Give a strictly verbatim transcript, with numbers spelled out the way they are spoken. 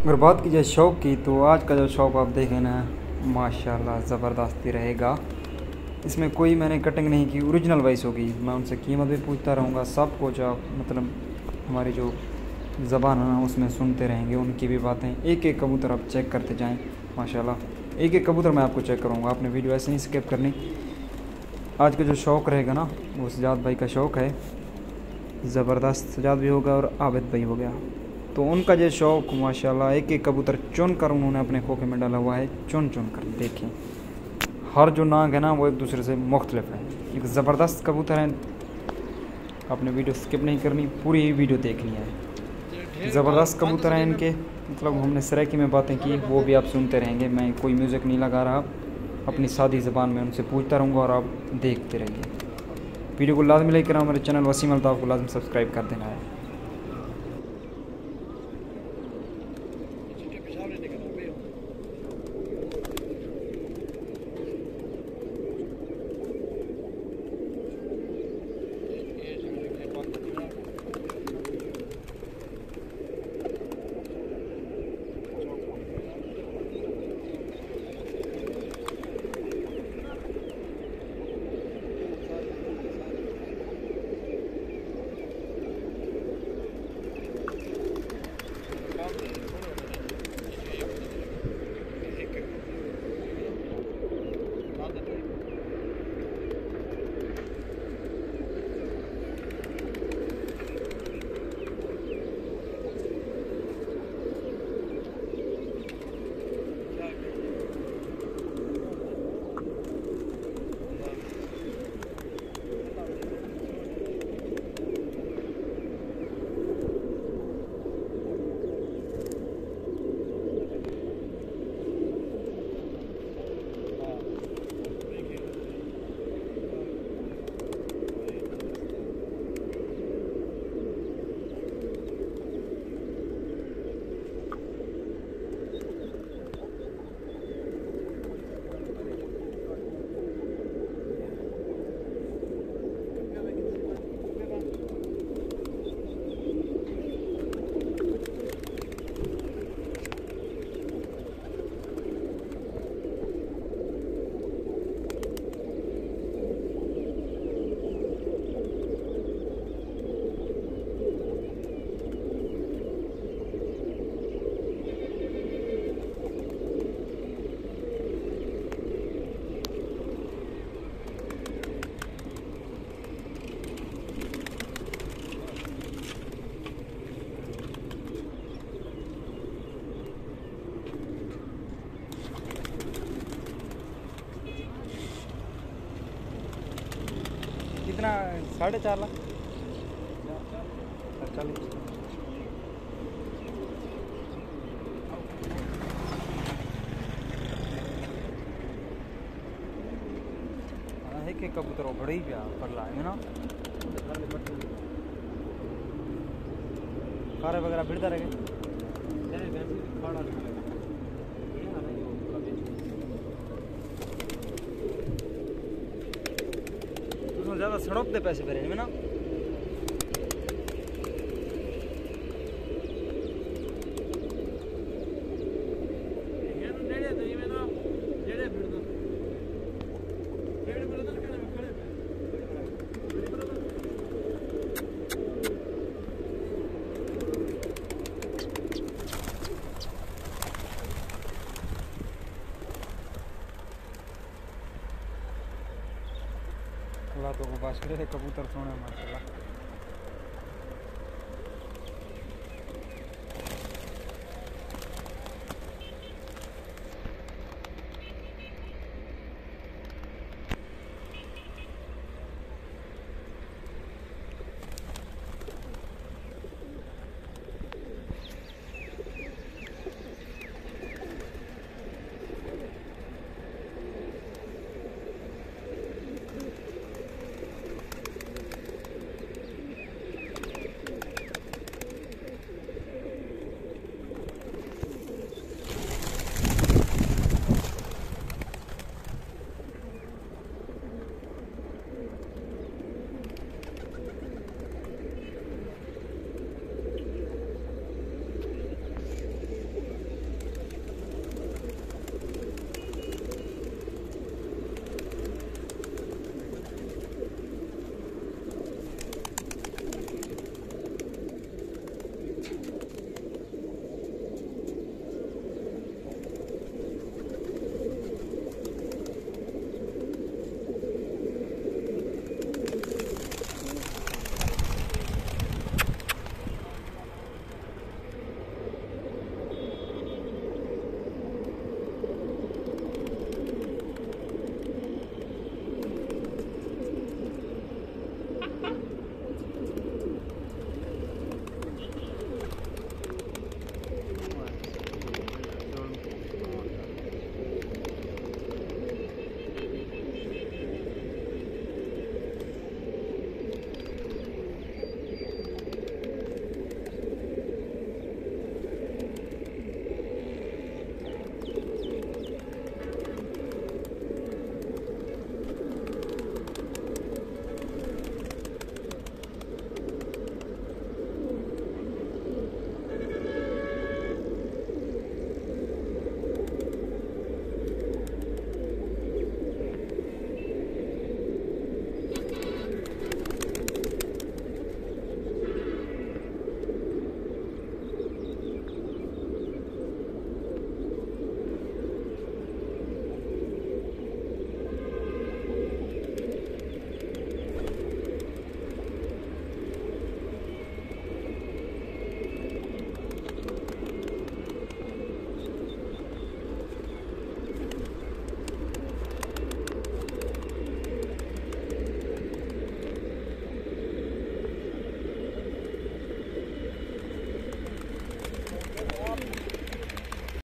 अगर बात की जाए शौक़ की, तो आज का जो शौक़ आप देखें ना, माशाल्लाह ज़बरदस्ती रहेगा। इसमें कोई मैंने कटिंग नहीं की, ओरिजिनल वॉइस होगी। मैं उनसे कीमत भी पूछता रहूँगा, सब कुछ आप मतलब हमारी जो ज़बान है ना उसमें सुनते रहेंगे उनकी भी बातें। एक एक कबूतर आप चेक करते जाएँ माशाल्लाह। एक एक कबूतर मैं आपको चेक करूँगा, आपने वीडियो ऐसे नहीं स्किप करनी। आज का जो शौक़ रहेगा ना वो सजाद भाई का शौक़ है, ज़बरदस्त। सजाद भी होगा और आबिद भाई हो गया, तो उनका जो शौक़ माशाल्लाह एक एक कबूतर चुन कर उन्होंने अपने खोखे में डाला हुआ है। चुन चुन कर देखें, हर जो नाक है ना वो एक दूसरे से मुख्तलिफ है। एक ज़बरदस्त कबूतर हैं, आपने वीडियो स्किप नहीं करनी, पूरी ही वीडियो देखनी है। ज़बरदस्त कबूतर हैं इनके, मतलब हमने सराइकी में बातें की वो भी आप सुनते रहेंगे। मैं कोई म्यूज़िक नहीं लगा रहा, अपनी सादी ज़बान में उनसे पूछता रहूँगा और आप देखते रहिए। वीडियो को लाजमी लाइक करना, हमारे चैनल वसीम अल्ताफ़ को लाजमी सब्सक्राइब कर देना है। कितना? साढ़े चार लाख चालीस। एक एक कबूतर बड़े ही प्यार पड़ला है ना, कारे वगैरह भिड़ता रहे। ज़्यादा सड़क दे पैसे भरे में ना। अल्लाह तो को बात करे, कबूतर सोने माशाल्लाह।